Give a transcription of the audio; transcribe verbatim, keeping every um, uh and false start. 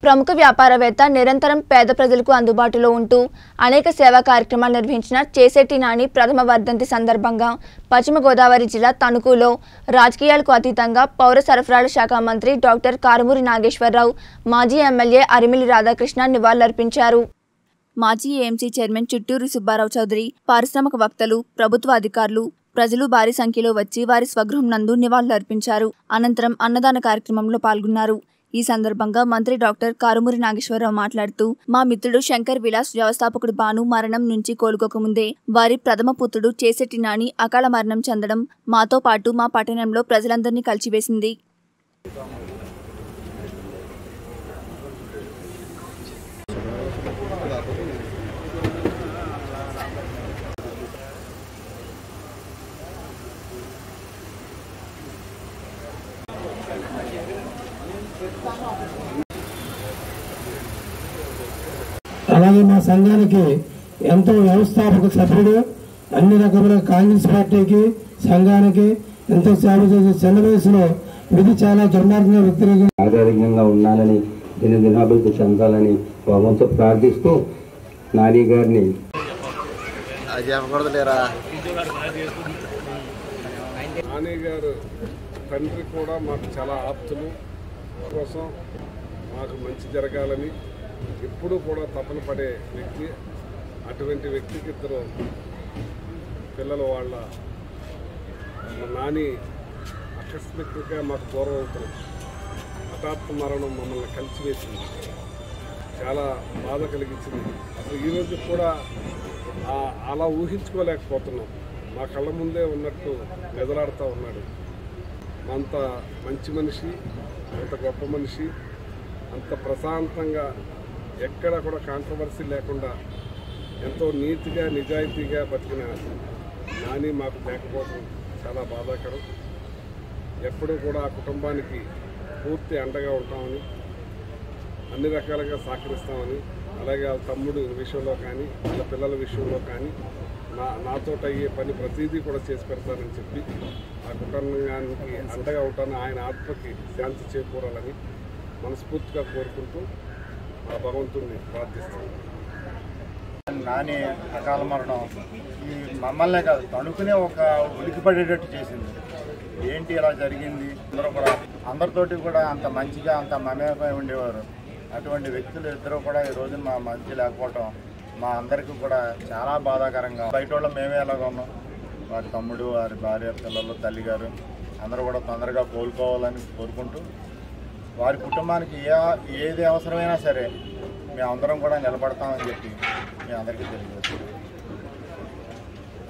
ప్రముఖ వ్యాపారవేత్త నిరంతరం పేద ప్రజలకు అందుబాటులో ఉంటూ అనేక సేవా కార్యక్రమాలు నిర్వహించిన చేసేటి నాని ప్రథమ వర్ధంతి సందర్భంగా పశ్చిమ గోదావరి జిల్లా తణుకులో రాజకీయాలకు అతీతంగా పౌర సరఫరాల శాఖ మంత్రి డాక్టర్ కారుమూరి నాగేశ్వరరావు, మాజీ ఎమ్మెల్యే అరిమిలి రాధాకృష్ణ నివాళులర్పించారు. మాజీ ఏఎంసీ చైర్మన్ చిట్టూరి సుబ్బారావు చౌదరి, పారిశ్రామిక వక్తలు, ప్రభుత్వ అధికారులు, ప్రజలు భారీ సంఖ్యలో వచ్చి వారి స్వగృహం నందు నివాళులర్పించారు. అనంతరం అన్నదాన కార్యక్రమంలో పాల్గొన్నారు. ఈ సందర్భంగా మంత్రి డాక్టర్ కారుమూరి నాగేశ్వరరావు మాట్లాడుతూ, మా మిత్రుడు శంకర్ విలాస్ వ్యవస్థాపకుడు భాను మరణం నుంచి కోలుకోకముందే వారి ప్రథమ పుత్రుడు చేసేటి నాని అకాల మరణం చెందడం మాతో పాటు మా పట్టణంలో ప్రజలందరినీ కలిచివేసింది. అలాగే మా సంఘానికి ఎంతో వ్యవస్థాపక సభ్యుడు, అన్ని రకముల కాంగ్రెస్ పార్టీకి సంఘానికి ఎంతో సేవ చేసే చిన్న వయసులో ఇది చాలా దుర్మార్గంగా వ్యతిరేకంగా ఆరోగ్యంగా ఉండాలని, దిన దినాభివృద్ధి చెందాలని భగవంతుడు ప్రార్థిస్తూ నాని గారిని నాని గారు తండ్రి కూడా మాకు చాలా ఆప్తులు కోసం మాకు మంచి జరగాలని ఎప్పుడూ కూడా తపన పడే వ్యక్తి. అటువంటి వ్యక్తికి ఇద్దరు పిల్లలు వాళ్ళ నాని ఆకస్మికంగా మాకు దూరం అవుతాం. హఠాత్ మరణం మమ్మల్ని కలిసివేసింది, చాలా బాధ కలిగించింది. అసలు ఈరోజు కూడా అలా ఊహించుకోలేకపోతున్నాం. మా కళ్ళ ముందే ఉన్నట్టు మెదలాడుతూ ఉన్నాడు. అంత మంచి మనిషి, అంత గొప్ప మనిషి, అంత ప్రశాంతంగా ఎక్కడ కూడా కాంట్రవర్సీ లేకుండా ఎంతో నీతిగా నిజాయితీగా బతికిన నాని మాకు లేకపోవడం చాలా బాధాకరం. ఎప్పుడూ కూడా ఆ కుటుంబానికి పూర్తి అండగా ఉంటామని, అన్ని రకాలుగా సహకరిస్తామని, అలాగే వాళ్ళ తమ్ముడు విషయంలో కానీ వాళ్ళ పిల్లల విషయంలో కానీ నా నాతో అయ్యే పని ప్రతిదీ కూడా చేసి పెడతానని చెప్పి ఆ కుటుంబానికి అండగా ఉంటానని, ఆయన ఆత్మకి శాంతి చేకూరాలని మనస్ఫూర్తిగా కోరుకుంటూ ఆ భగవంతుడిని ప్రార్థిస్తాను. నాని అకాల మరణం ఈ మమ్మల్నే కాదు తణుకునే ఒక ఉలికిపడేటట్టు చేసింది. ఏంటి ఇలా జరిగింది? అందరూ కూడా అందరితోటి కూడా అంత మంచిగా అంత మమేకమై ఉండేవారు. అటువంటి వ్యక్తులు ఇద్దరు కూడా ఈ రోజు మా మధ్య లేకపోవటం మా అందరికీ కూడా చాలా బాధాకరంగా. బయట వాళ్ళు మేమే ఎలాగ ఉన్నాం, వారి తమ్ముడు, వారి భార్య, పిల్లలు, తల్లిగారు అందరూ కూడా తొందరగా కోలుకోవాలని కోరుకుంటూ వారి కుటుంబానికి ఏ ఏది అవసరమైనా సరే మేమందరం కూడా నిలబడతామని చెప్పి మీ అందరికీ తెలియజేస్తాం.